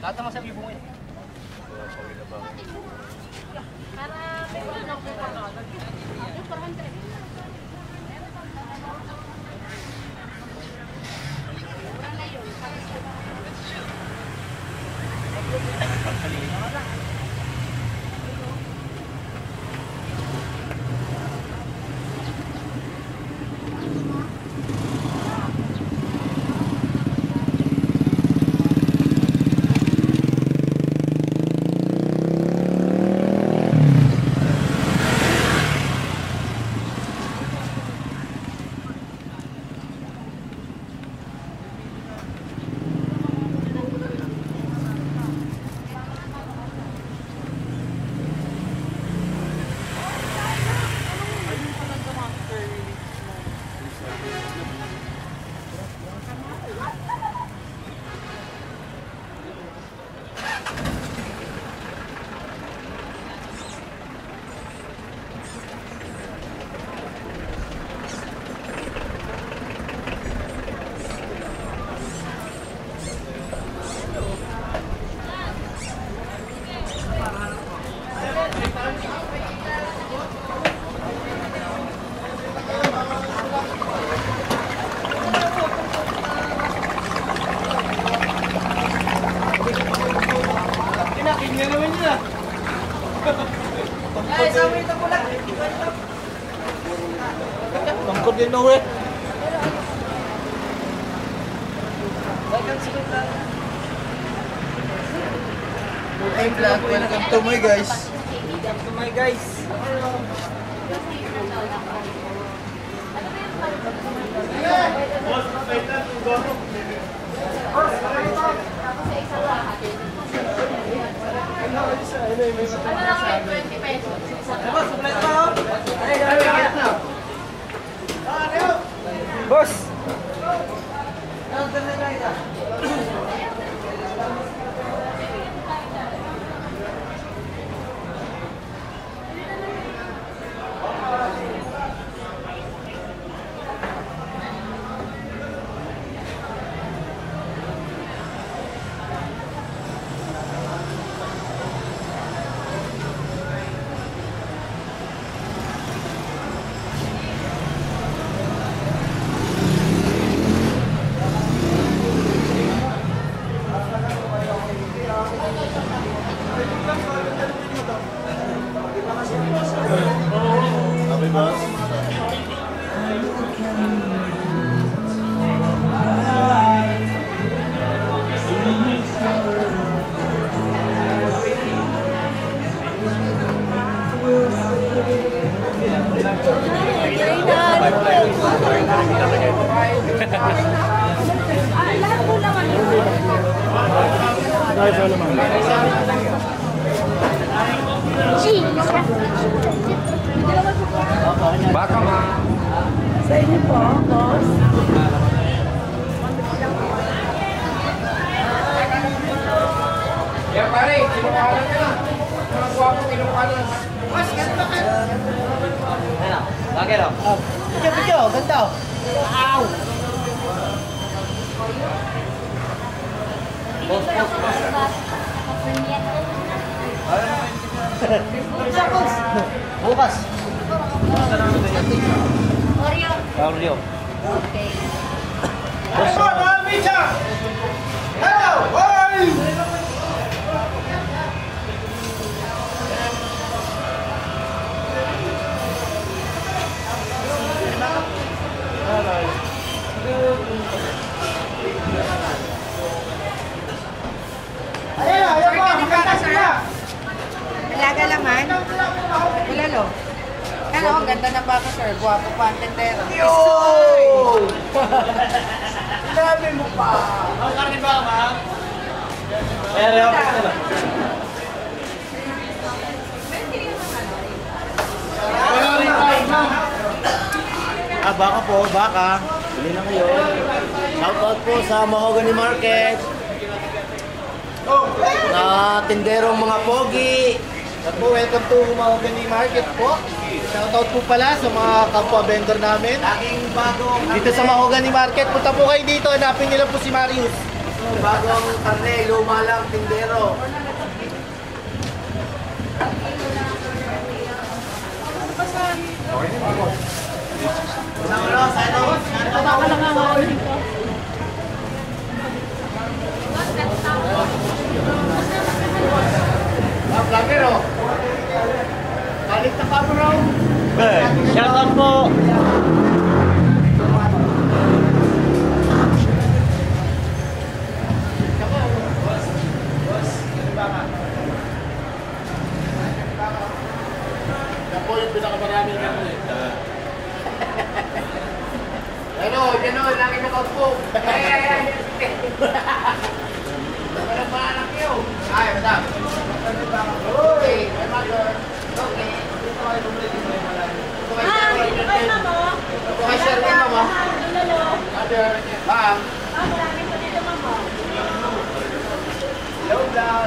Lahat naman sa ibong eh. Para may wala na ako pa. Yung 400. Mura na yun. Tangkod din na uwi. Hey vlog, welcome to my guys. Welcome to my guys. Boss! Baka nga. Sa inyo po, boss. Yan pare, kinukalan ka na. Mga guwapo, kinukalan. Boss, ganda ka. Ano? Bakit o? Video, ganda o. Wow! Boss. Bukas. Oreo. Okay. Hello! Alaga laman. Bulalo. Ano, ang ganda ng baka, sir. Guwapo pa ang tendero. Yo! Grabe mo pa. Ang karni ba, ma'am? Pero, baka po, baka. Bili na kayo. Shoutout po sa Mahogany Market. Na tinderong mga pogi. At po, welcome to Mahogany Market po. Shoutout po pala sa mga kapwa vendor namin. Dito sa Mahogany Market, punta po kayo dito. Hanapin nyo lang po si Marius. Bagong karne, luma lang, tindero. Vlogger oh. Balik na pa bro. Shout out po. Yan po yung pinakamaraming kami. Ano, yan o, lagi na po. Ay. Walang maanak yun. Ay, madam. Okay, my mother. Okay. Ay, mamo. Okay, share din, mama. Mother. Ma'am. Marami pa dito, mamo. Hello, vlog.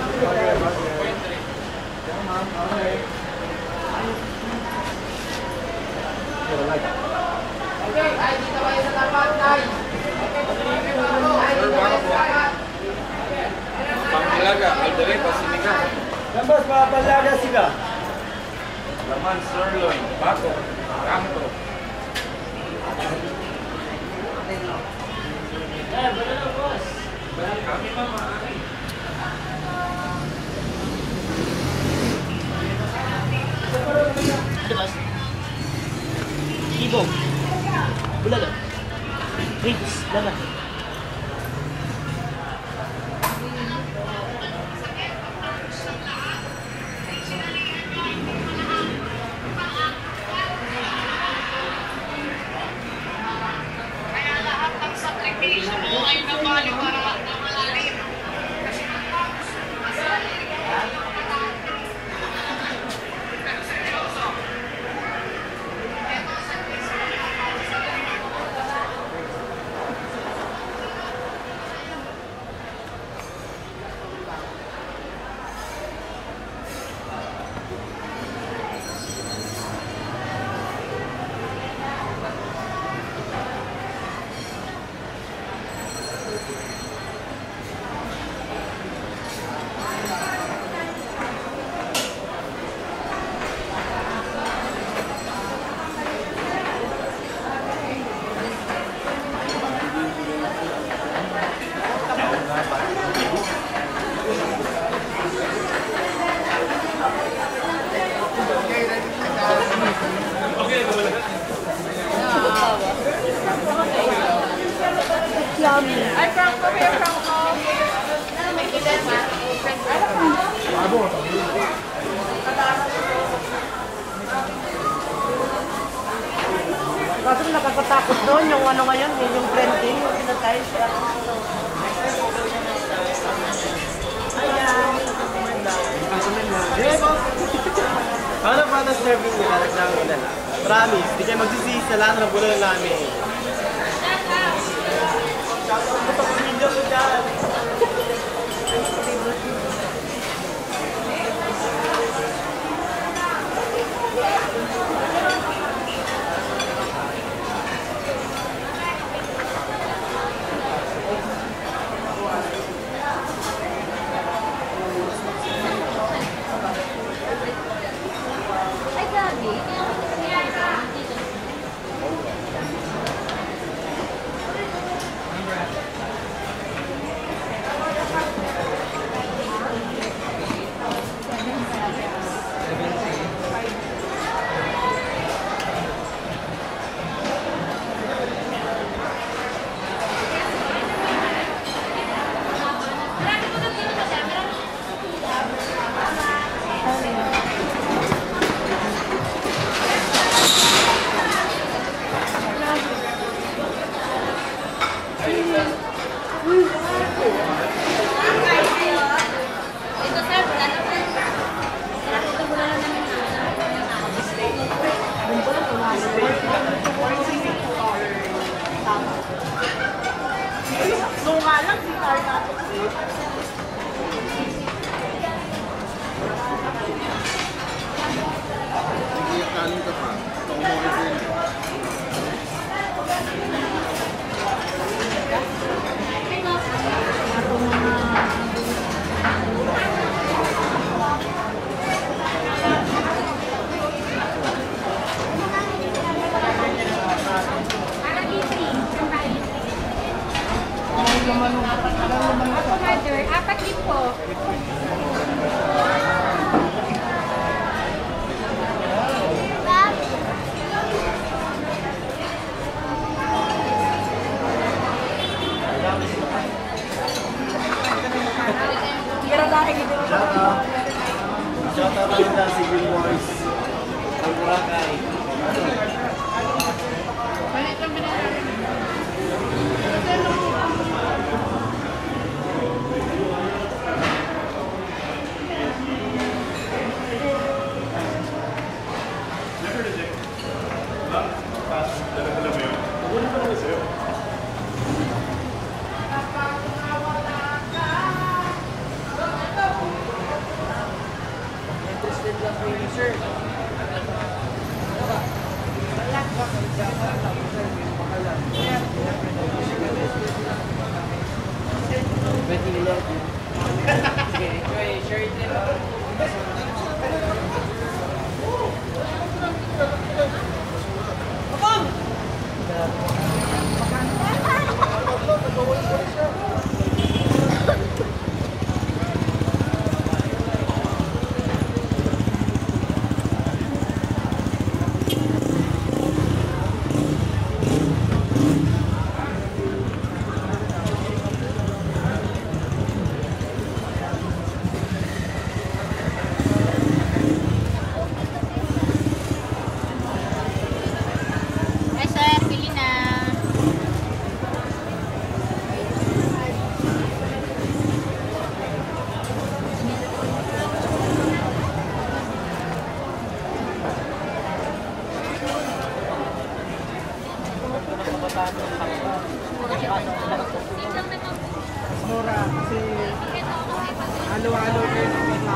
Okay, ay, dito kayo sa tapat, Nay. Ay, dito kayo sa tapat. Pangalaga, Aldereta, Sinigang. Gambas, mga palaga sila. Laman, sirloin, bato, ramto. Kami mama. Ibog. Bulalo. Ribs. Laman. Yummy. I'm from Korea, from home. Make it that Kaso nakakatakot doon, yung ano ngayon, yung trending, yung pinatay siya. Ayan. Ano pa na serving nila? Nagsabi nila. Promise, di kayo magsisisi sa lahat ng bulalo namin. Video ko dyan. Ay, grabe. Shout out talaga si Bill Morris. Ang Boracay. Mura kasi halo-halo din ang may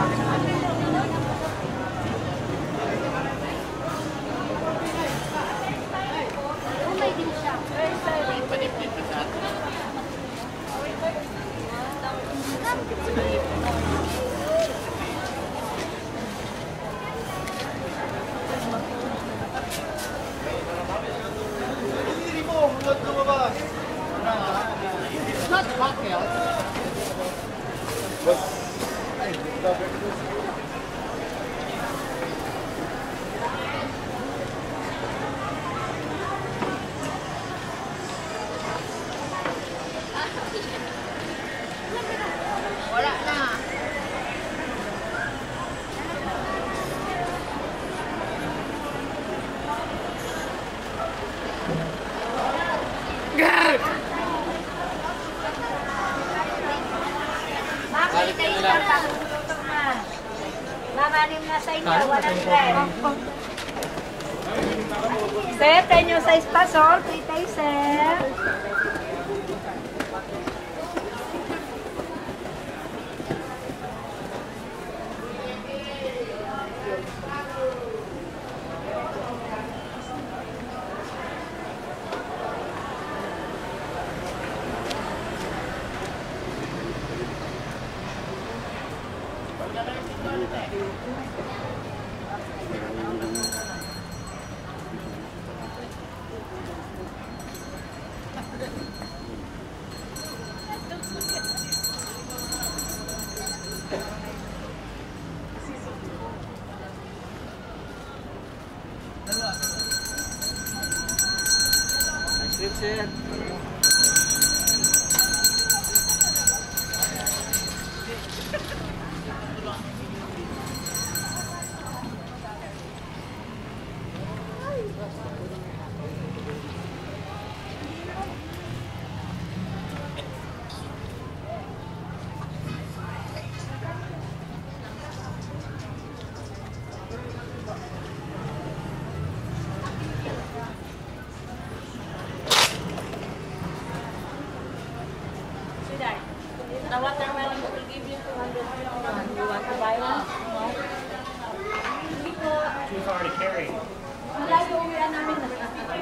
Not cocktail. Wala na. Bakit tayo na pagtutong na? Mamanim na sa inyo, 100. Sir, tenyo size pa, sir. Kitay, sir. Sir. The watermelon will give you 200. You want to buy one? No? Too far to carry. Wala yung uwian namin na.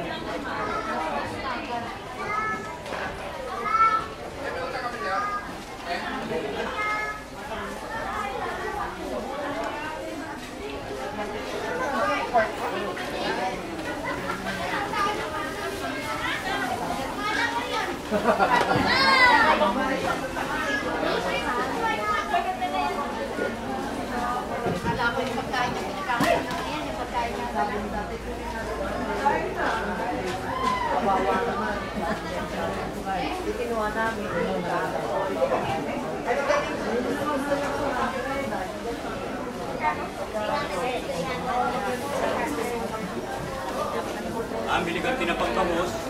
Wala ko yung pagkain na pinakakain. Ayan yung pagkain na sabi dati. Kawawa naman. Kinuha namin. ganti-ganti na pagkamos.